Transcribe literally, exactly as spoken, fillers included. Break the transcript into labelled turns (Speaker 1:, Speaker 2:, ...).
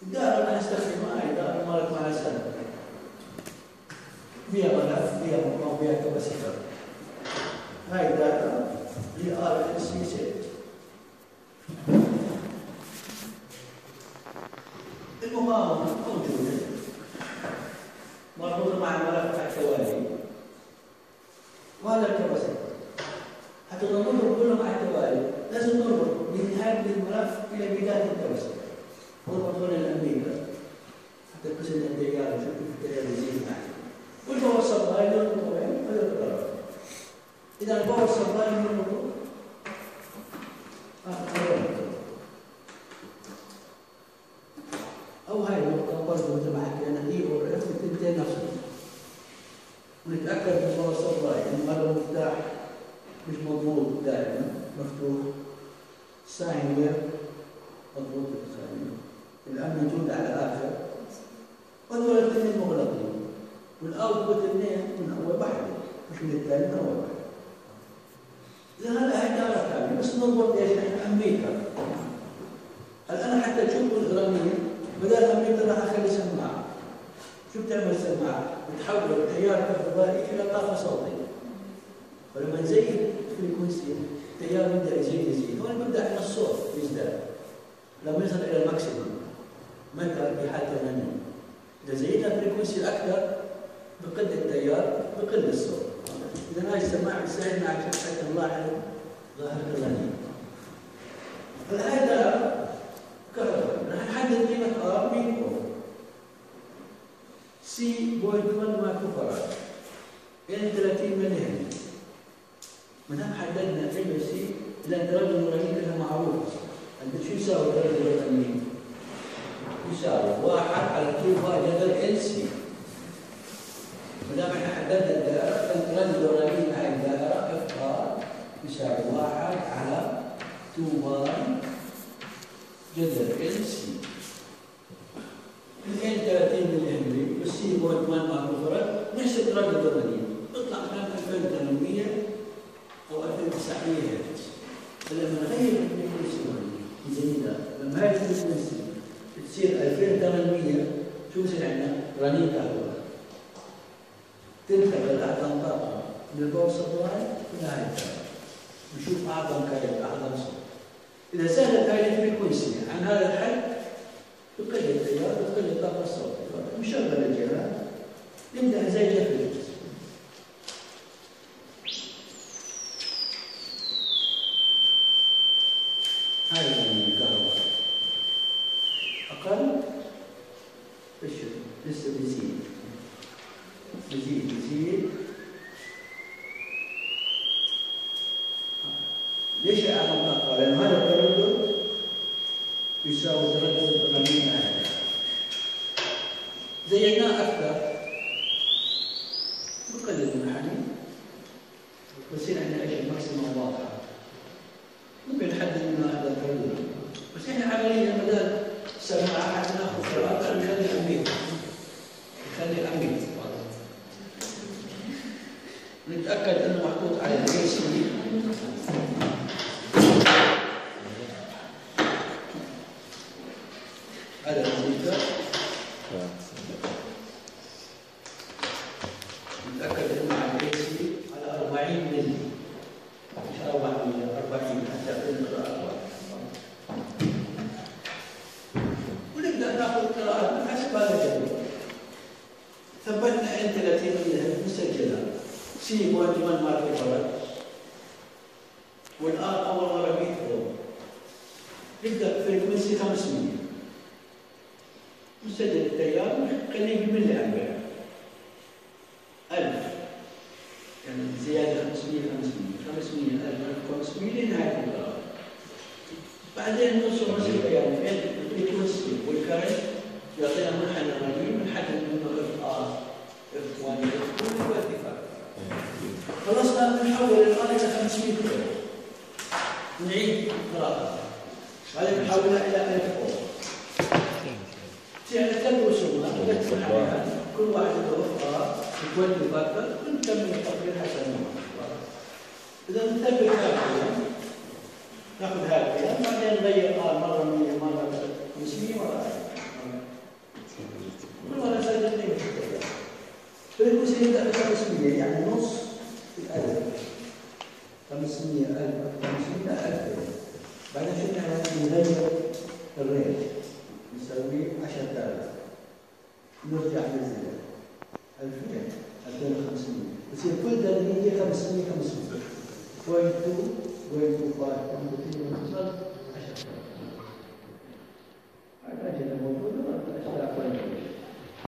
Speaker 1: الدائرة اللي هنستخدمها هي دائرة مرت مع السنة. فيها ملف، فيها مقام، فيها كباسيتر. هاي الدائرة هي ار ال سي سيت. المقاومة موجودة مربوطة مع الملف على التوالي. وهذا الكباسيتر. حتى لو نربط كله مع التوالي لازم نربط من نهاية الملف إلى بداية الكباسيتر. نربط هنا الأمريكا حتى قسم التيار نشوف كيف التيار يزيد معي. والباور سبلاي نربطه وين؟ هذا الطرف. إذا الباور سبلاي نربطه أو هاي النقطة برضه مثل ما حكينا إي أو إف التنتين نفسهم. ونتأكد من الباور سبلاي إنه هذا المفتاح مش مضبوط دائما مفتوح. الساين وير مضبوط الساين. الأمن موجود على الآخر. وهذول الاثنين مغلقين. والأوتبوت اثنين من أول واحدة مش من الثاني من أول واحدة. إذا هذا هي دائرة كاملة بس نضبط إيش إحنا أمريكا. الآن حتى تشوفوا الإيرانيين بدل أمريكا راح أخلي سماعة. شو بتعمل سماعة؟ بتحول التيار الكهربائي إلى طاقة صوتية. ولما نزيد الفريكونسي التيار يبدأ يزيد يزيد، هون ببدأ إن الصوت يزداد. لما يصل إلى الماكسيموم مثلا في حالة الرنين. إذا زيدنا الفريكونسي أكثر بقل التيار بقل الصوت. إذا هاي السماعة بتساعدنا على حتى نلاحظ ظاهرة الرنين. هذا كهرباء راح نحدد قيمة ار مية اوم. سي صفر فاصلة واحد مايكرو فاراد. ان ثلاثين ملي هنري. ما دام حددنا ال سي اذا الدرجة النورانية لها معروفة. أنت شو يساوي الدرجة النورانية؟ يساوي واحد على اتنين باي جذر ال سي. ما دام احنا حددنا الدائرة فالدرجة النورانية مع الدائرة اف ار يساوي واحد على اتنين باي جذر ال سي. ال ان ثلاثين ملي هنري والسي صفر فاصلة واحد مايكرو فاراد نحسب الدرجة النورانية. تطلع كان ألفين وثمانمية أو ألفين وتسعمية هرتز. فلما نغير الفريكونسي نزيدها، لما هاي الفريكونسي تصير ألفين وثمانمية شو بصير عندنا؟ رنين كهرباء. تنتقل أعظم طاقة من الباور سبلاي إلى هاي الطاقة. نشوف أعظم كارت أعظم صوت. إذا زادت هاي الفريكونسي عن هذا الحد بقل التيار بقل الطاقة الصوتية. نشغل الجهاز نبدأ زي الفريكونسي. هاي الكهرباء أقل بالشكل لسه بيزيد بيزيد بيزيد. ليش أعظم طاقة؟ لأن هذا التردد يساوي تردد الرنين أعلى. زيناه أكثر بقلل المنحنى بصير عندنا ايش الماكسيموم واضحة. ممكن نحدد منها هذا التردد بس احنا عمليا بدل السماعة حتى ناخذ قراءة نخلي أمير نخلي أمير نتأكد أنه محطوط على الاي سي. هذا الوظيفة نتأكد أنه على الاي سي على أربعين ملي مش أربعين أربعين حتى أقل القراءة. ونبدأ ناخذ قراءات من حسب هذا الجدول. ثبتنا ان ثلاثين ملي مسجلة سي صفر فاصلة واحد مايكرو فاراد والآن أول مرة مية اوم. نبدأ فريكونسي خمسمية مسجل التيار خليه بملي أمبير ألف يعني زيادة خمسمية خمسمية خمسمية ألف ألف وخمسمية لنهاية القراءة. بعدين نوصل مسيرة يعني الفريكونسي والكرنت يعطينا منحنى رنين بنحدد منه اف ار اف واحد اف اثنين والارتفاع. خلصنا بنحول الآن إلى خمسمية اوم. نعيد القراءة. هذه نحولها إلى ألف اوم. يعني ثلاث رسومات ثلاث منحنيات كل واحد له اف ار اثنين فاكتور ونكمل التقرير حسب الموضوع. إذا نثبت هذا ناخذ هذا الكلام بعدين نغير ار مرة مية مرة خمسمية مرة ألف. كل مرة نسجل قيمة التكلفة. فيقول سيبدأ ب خمسمية يعني نص الألف. خمسمية ألف خمسمية ألف. بعدين شو نعمل؟ نغير الريت نسوي عشرة آلاف. نرجع ننزل ألفين ألفين وخمسمية. يصير كل تلميذ خمسمية خمسمية.